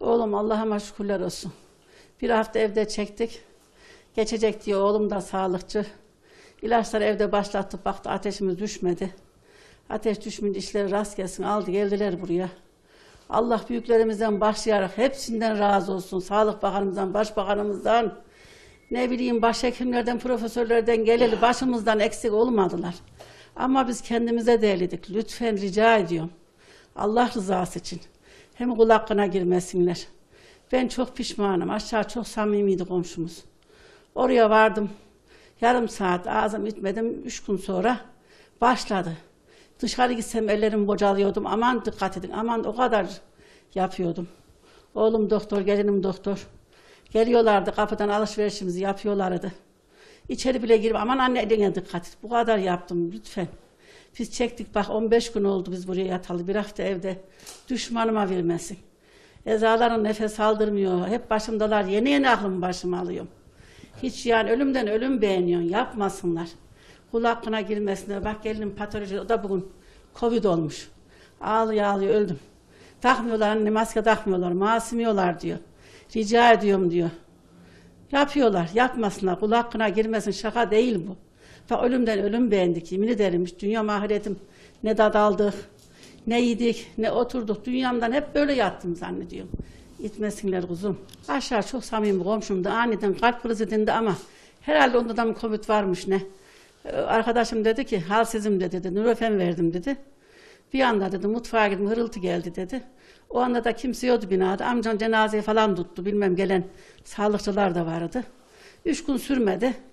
Oğlum Allah'a şükürler olsun. Bir hafta evde çektik. Geçecek diye oğlum da sağlıkçı. İlaçları evde başlattık. Baktı ateşimiz düşmedi. Ateş düşmedi, işleri rast gelsin. Aldı geldiler buraya. Allah büyüklerimizden başlayarak hepsinden razı olsun. Sağlık Bakanımızdan, Başbakanımızdan, ne bileyim başhekimlerden, profesörlerden geleli başımızdan eksik olmadılar. Ama biz kendimize değerledik. Lütfen rica ediyorum. Allah rızası için. Hem kul hakkına girmesinler. Ben çok pişmanım. Aşağı çok samimiydi komşumuz. Oraya vardım. Yarım saat ağzım itmedim. 3 gün sonra başladı. Dışarı gitsem ellerimi bocalıyordum. Aman dikkat edin. Aman o kadar yapıyordum. Oğlum doktor, gelinim doktor. Geliyorlardı kapıdan alışverişimizi yapıyorlardı. İçeri bile girip aman anne eline dikkat et. Bu kadar yaptım lütfen. Biz çektik bak 15 gün oldu biz buraya yatalı. Bir hafta evde düşmanıma vermesin. Ezaların nefes aldırmıyor. Hep başımdalar. Yeni yeni aklımı başıma alıyorum. Hiç yani ölümden ölüm beğeniyorsun. Yapmasınlar. Kul hakkına girmesinler. Bak gelinim patoloji o da bugün Covid olmuş. Ağlıyor ağlıyor öldüm. Takmıyorlar anne maske takmıyorlar. Masimiyorlar diyor. Rica ediyorum diyor. Yapıyorlar. Yapmasınlar. Kul hakkına girmesin. Şaka değil bu. Bak ölümden ölüm beğendik. Yemin ederim. Dünya ahiretim ne tad aldık, ne yedik, ne oturduk. Dünyamdan hep böyle yattım zannediyorum. İtmesinler kuzum. Aşağı çok samimi komşumdu. Aniden kalp krizi dindi ama herhalde onda da mı Covid varmış ne. Arkadaşım dedi ki halsizim dedi. Nürofen verdim dedi. Bir anda dedi mutfağa gittim hırıltı geldi dedi. O anda da kimse yoktu binada. Amcam cenazeyi falan tuttu. Bilmem gelen sağlıkçılar da vardı. 3 gün sürmedi.